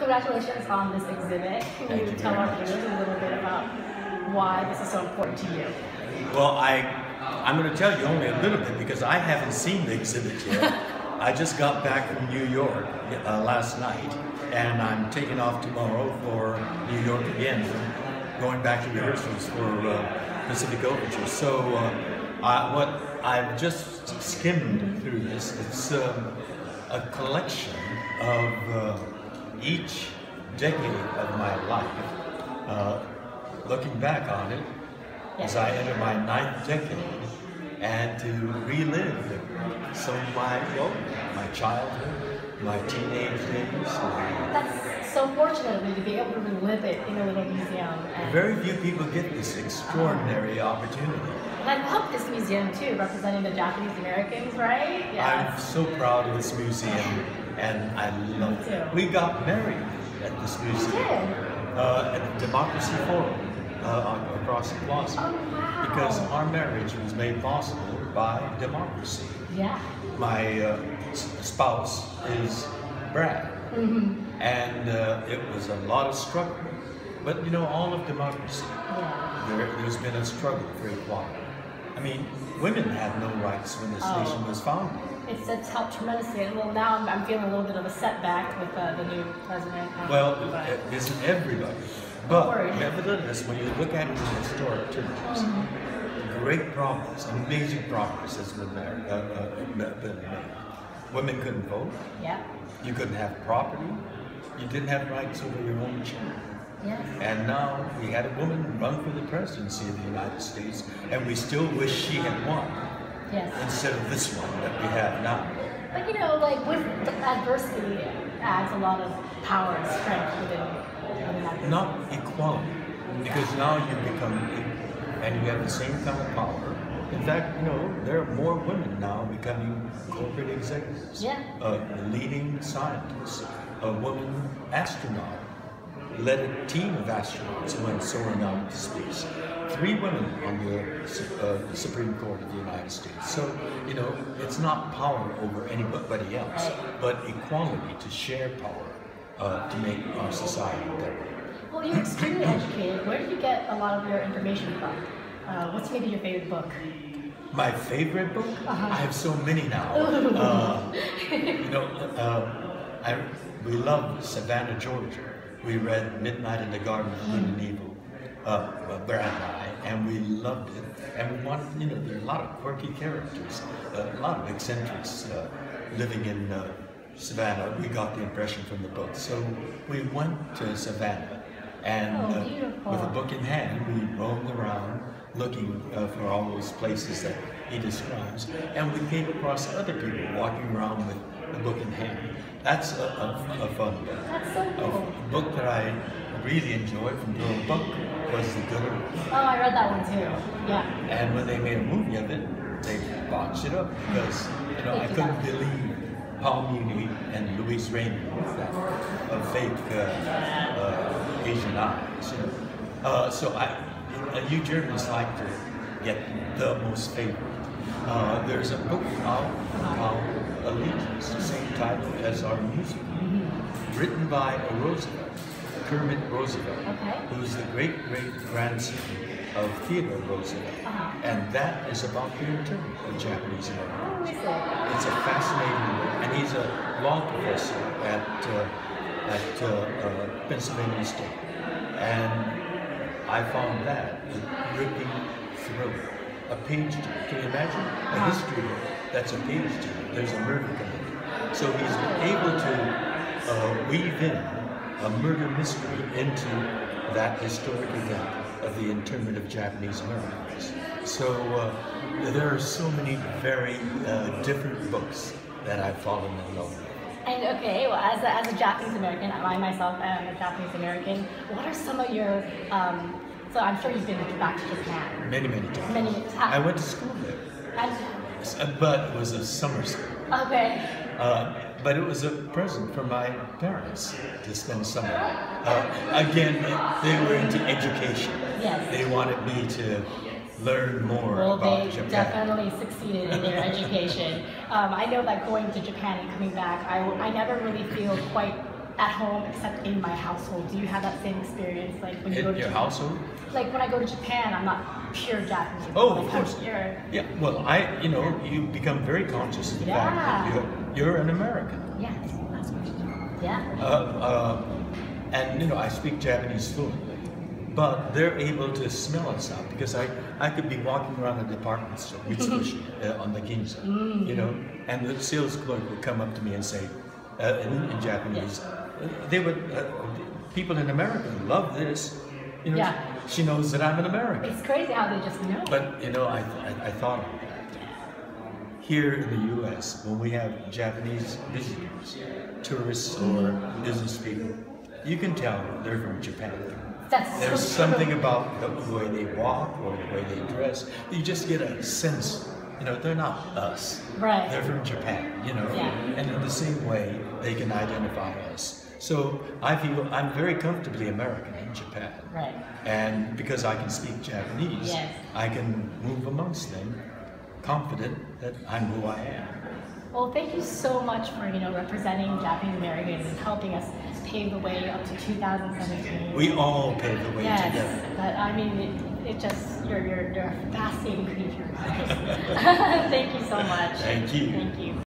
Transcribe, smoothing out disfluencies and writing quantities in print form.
congratulations on this exhibit. Can you tell our viewers a little bit about why this is so important to you? Well, I'm going to tell you only a little bit because I haven't seen the exhibit yet. I just got back from New York last night, and I'm taking off tomorrow for New York again, going back to rehearsals for Pacific Overture. So what I've just skimmed through this, it's a collection of each decade of my life, looking back on it as I enter my 9th decade, and to relive some of my childhood, my teenage days. That's so fortunate of you to be able to relive it in a little museum. And very few people get this extraordinary opportunity. And I love this museum too, representing the Japanese Americans, right? Yeah. I'm so proud of this museum, and I love it. We got married at this museum. At the Democracy Forum across the plaza. Oh, wow. Because our marriage was made possible by democracy. Yeah. My spouse is Brad, and it was a lot of struggle. But you know, all of democracy, there's been a struggle for equality. I mean, women had no rights when this nation was founded. It's helped tremendously. Well, now I'm feeling a little bit of a setback with the new president. Well, it isn't everybody. But nevertheless, when you look at it in historic terms, great progress, amazing progress has been made. Women couldn't vote. Yeah. You couldn't have property. You didn't have rights over your own children. Yes. And now we had a woman run for the presidency of the United States, and we still wish she had won. Yes. Instead of this one that we have now. But you know, like with adversity adds a lot of power and strength within that. Not equality, because now you become, and you have the same kind of power. In fact, you know, there are more women now becoming corporate executives. Yeah. Leading scientists, a woman astronaut, led a team of astronauts who went soaring out into space. 3 women on the Supreme Court of the United States. So, you know, it's not power over anybody else, but equality to share power to make our society better. Well, you're extremely educated. Where do you get a lot of your information from? What's maybe your favorite book? My favorite book? I have so many now. You know, we love Savannah, Georgia. We read Midnight in the Garden of Good and Evil, Brad and I, and we loved it. And we wanted, you know, there are a lot of quirky characters, a lot of eccentrics living in Savannah. We got the impression from the book. So we went to Savannah, and with a book in hand, we roamed around looking for all those places that he describes. And we came across other people walking around with a book in hand. That's a fun book. That's so cool. A book that I really enjoyed from Bill Buck was The Good Earth. Oh, I read that one too. Yeah. And when they made a movie of it, they botched it up because, you know, I couldn't believe Paul Muni and Louise Raymond with that fake Asian eyes. You know. So you Germans like to get the most favorite. There's a book out called Allegiance, the same title as our music, written by a Roosevelt, Kermit Roosevelt, who's the great-great-grandson of Theodore Roosevelt. And that is about the internment of Japanese Americans. It's a fascinating book, and he's a law professor at Pennsylvania State. And I found that a gripping thriller. A page turner. Can you imagine? A history book that's a page turner. There's a murder committed. So he's able to weave in a murder mystery into that historic event of the internment of Japanese Americans. So there are so many very different books that I've fallen in love with. And okay, well, as a Japanese American, I myself am a Japanese American. What are some of your so I'm sure you've been back to Japan. Many times. Many times. I went to school there. But it was a summer school. Okay. But it was a present from my parents to spend summer. Again, they were into education. Yes. They wanted me to learn more about Japan. Well, they definitely succeeded in their education. I know that going to Japan and coming back, I never really feel quite at home except in my household. Do you have that same experience? Like when you go to your Japan? household? Like when I go to Japan, I'm not pure Japanese. Oh, like of course. Yeah. Well, you become very conscious of the fact that you're an American. Yeah. Yeah. And I speak Japanese fluently, but they're able to smell us out because I could be walking around a department store, Mitsubishi, on the Ginza, and the sales clerk would come up to me and say, in Japanese, they would, people in America love this. She knows that I'm an American. It's crazy how they just know. But I thought of that. Here in the U.S., when we have Japanese visitors, tourists or business people, you can tell they're from Japan. There's something about the way they walk or the way they dress. You just get a sense. They're not us. Right. They're from Japan. And in the same way, they can identify us. So I feel I'm very comfortably American in Japan. Right. And because I can speak Japanese, I can move amongst them, confident that I'm who I am. Well, thank you so much for representing Japanese Americans and helping us pave the way up to 2017. We all pave the way together. Yes, but I mean, it just you're a fascinating creature. Thank you so much. Thank you. Thank you.